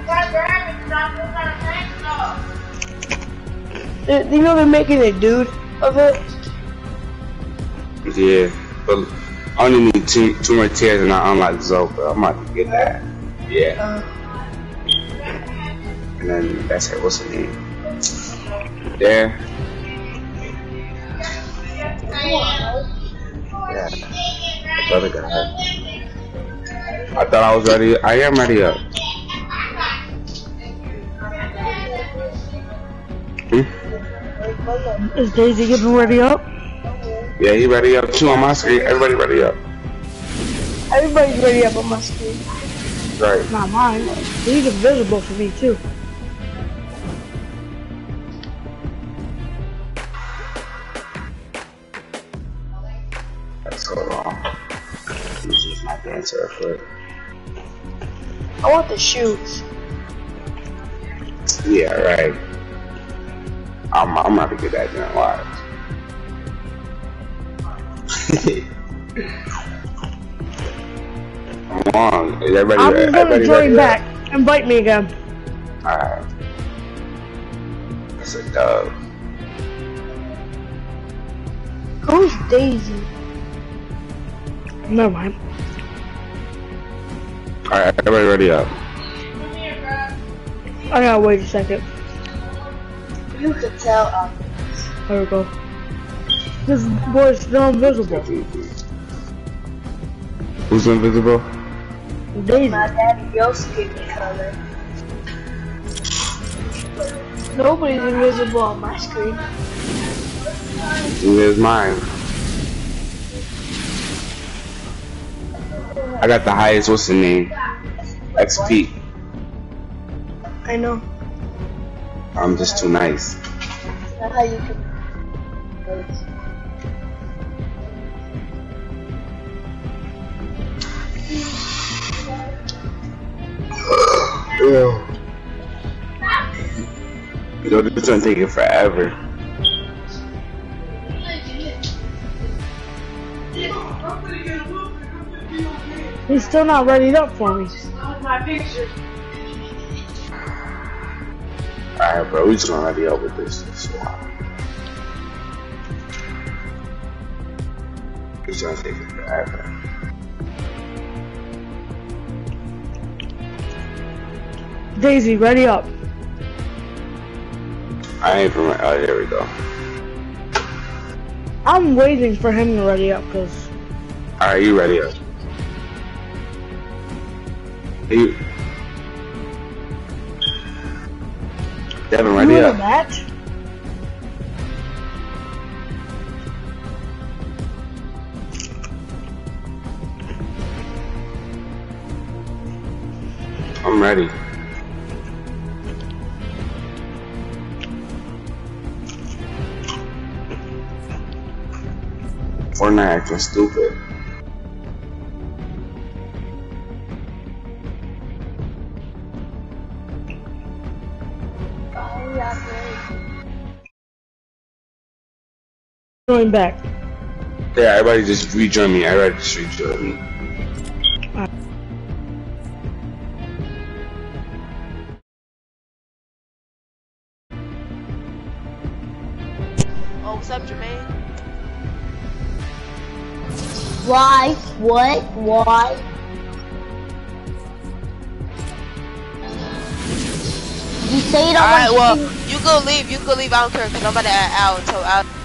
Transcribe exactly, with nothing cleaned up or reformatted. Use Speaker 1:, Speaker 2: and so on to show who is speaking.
Speaker 1: They, you know they're making a dude of it?
Speaker 2: Yeah, but I only need two, two more tiers and I unlock Zoka. I'm about to get that. Yeah.
Speaker 1: Uh,
Speaker 2: and then that's it. What's the name? There. Yeah. The brother got her. I thought I was ready. I am ready up.
Speaker 1: Hmm? Is Daisy getting ready up?
Speaker 2: Yeah, he ready up too on my screen. Everybody ready up.
Speaker 1: Everybody's ready up on my screen.
Speaker 2: Right.
Speaker 1: Not mine. He's invisible for me too.
Speaker 2: That's so wrong. This is my dancer foot.
Speaker 1: I want the shoes.
Speaker 2: Yeah, right. I'm I'm about to get that done live. Come on, is everybody
Speaker 1: I'm
Speaker 2: ready?
Speaker 1: gonna
Speaker 2: Everybody
Speaker 1: join
Speaker 2: ready
Speaker 1: back. Up? Invite me again.
Speaker 2: Alright. That's a dub.
Speaker 1: Who's Daisy? Never mind.
Speaker 2: Alright, everybody ready up.
Speaker 1: I gotta wait a second.
Speaker 3: You could tell um
Speaker 1: There we go. This boy's still invisible.
Speaker 2: Who's invisible?
Speaker 1: Daisy.
Speaker 3: my daddy your skin color.
Speaker 1: Nobody's invisible on my screen.
Speaker 2: Here's mine. I got the highest, what's the name? X P.
Speaker 1: I know.
Speaker 2: I'm just too nice.
Speaker 3: That's how you can
Speaker 2: Yeah. You know, this is gonna take it forever.
Speaker 1: He's still not ready up for me.
Speaker 2: Alright, bro, we just gonna ready up with this. This while. It's gonna take it forever.
Speaker 1: Daisy, ready up.
Speaker 2: I ain't from. Oh, there we go.
Speaker 1: I'm waiting for him to ready up, cause.
Speaker 2: Alright, you ready up? You. Devin, ready
Speaker 1: you in
Speaker 2: up?
Speaker 1: a match?
Speaker 2: I'm ready. Fortnite acting stupid.
Speaker 1: Going back.
Speaker 2: Yeah, everybody just rejoin me. Everybody just rejoin me.
Speaker 1: Right.
Speaker 4: Oh, what's up, Jermaine?
Speaker 3: Why? What? Why? You say you don't
Speaker 4: Alright,
Speaker 3: want
Speaker 4: well, you go leave, you go leave, I don't care, because I'm about to add out until out.